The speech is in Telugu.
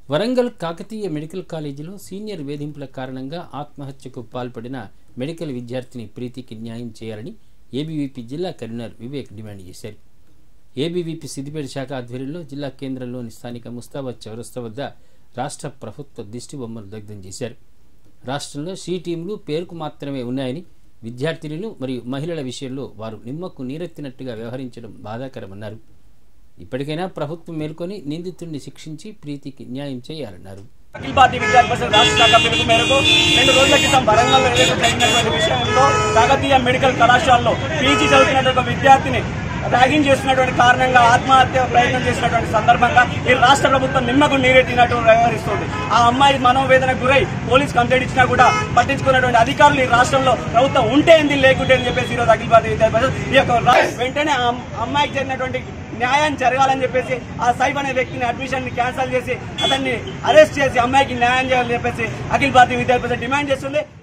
వరంగల్ కాకతీయ మెడికల్ కాలేజీలో సీనియర్ వేధింపుల కారణంగా ఆత్మహత్యకు పాల్పడిన మెడికల్ విద్యార్థిని ప్రీతికి న్యాయం చేయాలని ఏబీవీపీ జిల్లా కన్వీనర్ వివేక్ డిమాండ్ చేశారు. ఏబీవీపీ సిద్దిపేట శాఖ ఆధ్వర్యంలో జిల్లా కేంద్రంలోని స్థానిక ముస్తాబాద్ చౌరస్తా వద్ద రాష్ట్ర ప్రభుత్వ దిష్టి బొమ్మను దగ్ధం చేశారు. రాష్ట్రంలో సి టీంలు పేరుకు మాత్రమే ఉన్నాయని, విద్యార్థినులు మరియు మహిళల విషయంలో వారు నిమ్మకు నీరెత్తినట్టుగా వ్యవహరించడం బాధాకరమన్నారు. ఇప్పటికైనా ప్రభుత్వం మేల్కొని నిందితుడిని శిక్షించి ప్రీతికి న్యాయం చేయాలన్నారు. అఖిల భారతీయ విద్యార్థి పరిషత్ రాష్ట్ర శాఖ పిలుపు మేరకు 2 రోజుల క్రితం వరంగల్లో జరిగినటువంటి విషయంలో కాకతీయ మెడికల్ కళాశాలలో పీజీ చదువుతున్నటువంటి ఒక విద్యార్థిని ర్యాగింగ్ చేస్తున్నటువంటి కారణంగా ఆత్మహత్య ప్రయత్నం చేసినటువంటి సందర్భంగా ఈ రాష్ట్ర ప్రభుత్వం నిమ్మకు నీరెత్తినట్టు వ్యవహరిస్తుంది. ఆ అమ్మాయి మనోవేదనకు గురై పోలీస్ కంప్లైంట్ ఇచ్చినా కూడా పట్టించుకున్నటువంటి అధికారులు ఈ రాష్ట్రంలో ప్రభుత్వం ఉంటే ఏంది లేకుంటే అని చెప్పేసి ఈరోజు అఖిల భారతీయ విద్యార్థి పరిషత్ ఈ యొక్క వెంటనే ఆ అమ్మాయికి జరిగినటువంటి న్యాయం జరగాలని చెప్పేసి ఆ సైబ్ అనే వ్యక్తిని అడ్మిషన్ ని క్యాన్సిల్ చేసి అతన్ని అరెస్ట్ చేసి అమ్మాయికి న్యాయం చేయాలని చెప్పేసి అఖిల భారతీయ విద్యార్థి పరిషత్ డిమాండ్ చేస్తుంది.